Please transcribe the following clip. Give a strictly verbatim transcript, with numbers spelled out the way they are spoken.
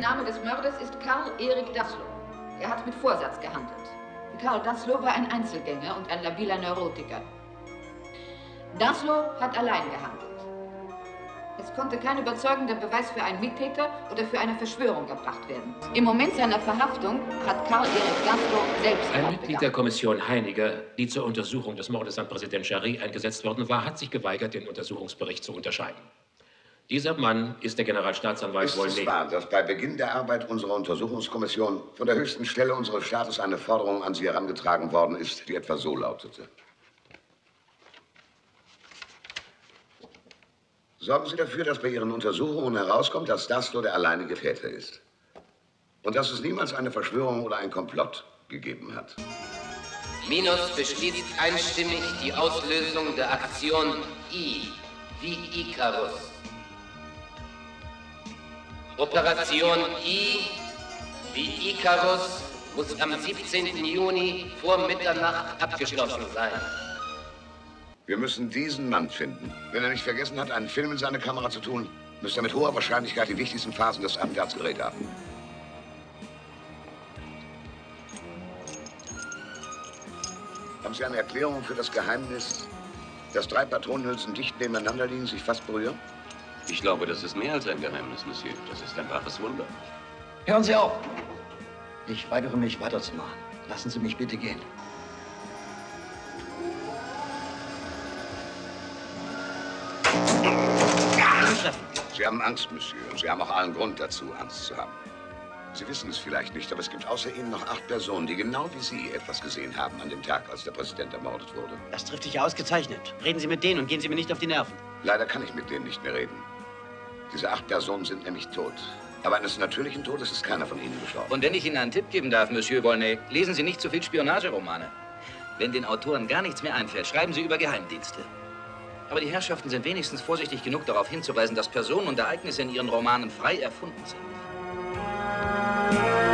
Name des Mörders ist Karl Erik Daslow. Er hat mit Vorsatz gehandelt. Karl Daslow war ein Einzelgänger und ein labiler Neurotiker. Daslow hat allein gehandelt. Es konnte kein überzeugender Beweis für einen Mittäter oder für eine Verschwörung erbracht werden. Im Moment seiner Verhaftung hat Karl Erik Daslow selbst Ein Mitglied der Kommission Heiniger, die zur Untersuchung des Mordes an Präsident Jarry eingesetzt worden war, hat sich geweigert, den Untersuchungsbericht zu unterschreiben. Dieser Mann ist der Generalstaatsanwalt Volney. Ist es wahr, dass bei Beginn der Arbeit unserer Untersuchungskommission von der höchsten Stelle unseres Staates eine Forderung an Sie herangetragen worden ist, die etwa so lautete: Sorgen Sie dafür, dass bei Ihren Untersuchungen herauskommt, dass Daslow der alleinige Täter ist. Und dass es niemals eine Verschwörung oder ein Komplott gegeben hat. Minos beschließt einstimmig die Auslösung der Aktion I wie Icarus. Operation I wie Icarus muss am siebzehnten Juni vor Mitternacht abgeschlossen sein. Wir müssen diesen Mann finden. Wenn er nicht vergessen hat, einen Film in seine Kamera zu tun, müsste er mit hoher Wahrscheinlichkeit die wichtigsten Phasen des Attentats gedreht haben. Haben Sie eine Erklärung für das Geheimnis, dass drei Patronenhülsen dicht nebeneinander liegen, sich fast berühren? Ich glaube, das ist mehr als ein Geheimnis, Monsieur. Das ist ein wahres Wunder. Hören Sie auf! Ich weigere mich, weiterzumachen. Lassen Sie mich bitte gehen. Sie haben Angst, Monsieur, und Sie haben auch allen Grund dazu, Angst zu haben. Sie wissen es vielleicht nicht, aber es gibt außer Ihnen noch acht Personen, die genau wie Sie etwas gesehen haben an dem Tag, als der Präsident ermordet wurde. Das trifft sich ausgezeichnet. Reden Sie mit denen und gehen Sie mir nicht auf die Nerven. Leider kann ich mit denen nicht mehr reden. Diese acht Personen sind nämlich tot. Aber eines natürlichen Todes ist keiner von ihnen gestorben. Und wenn ich Ihnen einen Tipp geben darf, Monsieur Volney, lesen Sie nicht zu viel Spionageromane. Wenn den Autoren gar nichts mehr einfällt, schreiben Sie über Geheimdienste. Aber die Herrschaften sind wenigstens vorsichtig genug, darauf hinzuweisen, dass Personen und Ereignisse in ihren Romanen frei erfunden sind.